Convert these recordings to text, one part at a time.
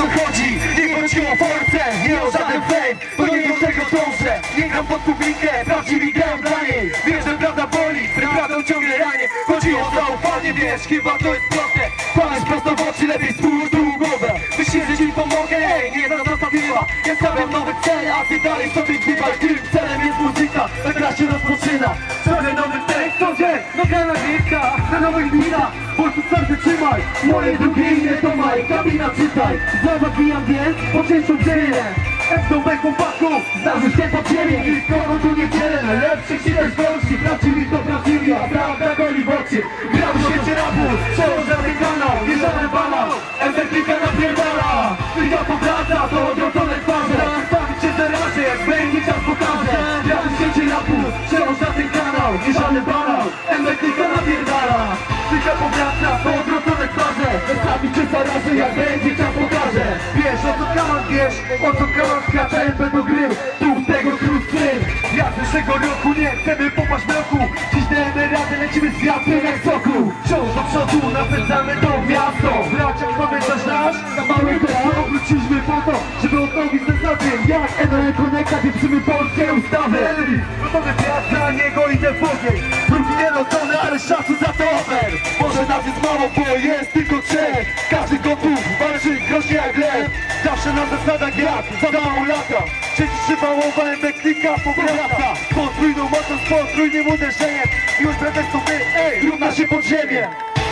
co chodzi, nie chodzi o force, nie o żaden fame, bo nie do tego dążę. Nie gram pod publikę, prawdziwi grają dla niej. Wiesz, że prawda boli, prawdą ciągle ranie. Chodzi o zaufanie, wiesz, chyba to jest proste. Kłamiesz prosto w oczy, lepiej spójrz tu głowę. Myślisz, że ci pomogę, ej, nie za zostawiła. Ja stawiam nowy cel, a ty dalej sobie gdybaj. Tym celem jest muzyka, ta gra się rozpoczyna. Trochę nowych tekstów, gdzie? No gra nagrywka, na nowych bitach. Po prostu serce trzymaj, moje drugie imię to Maj, kabina czytaj. Zawijam więc, po cięższą dzielę. F-dowę chłopaków, zdarzysz się pod ziemię. I kogo tu nie dzielę, lepszych się też gorsi. Prawdziwi to prawdziwi, a prawda goli w oczy. Gram w świecie rapu, przełożony kanał, nie żaden banał. MD-klika napierdala, klika powraca, to odwrócone twarze. Stawić się zarażę, jak będzie czas pokaże. Gram w świecie rapu, przełożony kanał, nie żaden banał. MD-klika napierdala, klika powraca, to odwrócone twarze. Stawić się zarażę, jak będzie czas pokaże. Wiesz, o co kanał wiesz, o co kanał skracza MP do gry. Tu tego trud syn. Ja z zeszłego roku nie chcemy popaść mroku. Dziś dajemy radę, lecimy z wiatrem jak soku. Wciąż do przodu, napędzamy to miasto. Bracia, pamiętasz nasz? Na mały kraj wróciliśmy po to, żeby odnowić ten zabieg. Jak NL Connecta, wieprzymy polskie ustawy. Gotowy wiatr, na niego idę w ogień. Drugi nierodzony, ale szacun za to over. Może nas jest mało, bo jest tylko trzech. Każdy gotów walczy, groźnie jak lew. Zawsze na zasadach jak za lata. Trzeci trzymałowa MD-klika powraca. Podwójną mocą, z podwójnym uderzeniem. Już będę sobie, równa się pod ziemię.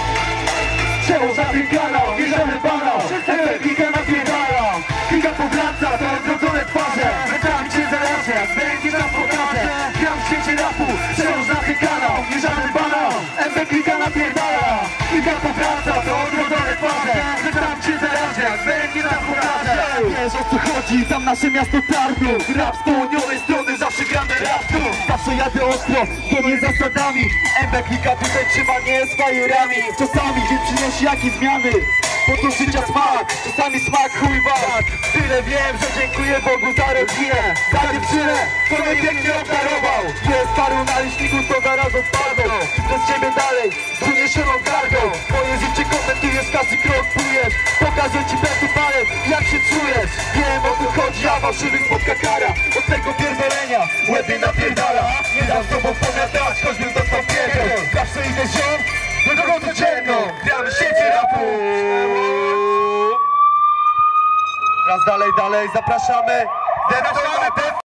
Przełożony kanał, nie żaden banał. MD-klika napierdala. Klika powraca, to odwrócone twarze. Metami cię zarażę, jak będzie nam pokażę. Gram w świecie rapu, przełożony kanał, nie żaden banał. MD-klika napierdala. Klika powraca, to odwrócone twarze. Metami cię zarażę, jak będzie nam pokażę. Wiesz, o co chodzi, tam nasze miasto Tarnów. Rap z południowej strony, zawsze gramy raptu. Zawsze jadę ostro, zgodnie z zasadami. MD-klika tutaj trzyma nie z fajerami. Czasami dzień przynosi jakie zmiany. Po to życia smak, czasami smak chuj wad. Tyle wiem, że dziękuję Bogu za rodzinę. Za dziewczynę, co mnie pięknie obdarował. Jest paru na liczniku, to zaraz odpadną. I przez ciebie dalej, z uniesioną kargą. Moje życie komentujesz, każdy krok plujesz. Pokażę ci bez palec, jak się czujesz. Wiem, o co chodzi, a fałszywych spotka kara. Od tego pierdolenia, łeby napierdala. Nie dam z tobą pogadać, choćbym dostał pierdol. Zawsze idę ziom, do kogo codzienną. Gramy w sieci rapu. Raz dalej, zapraszamy.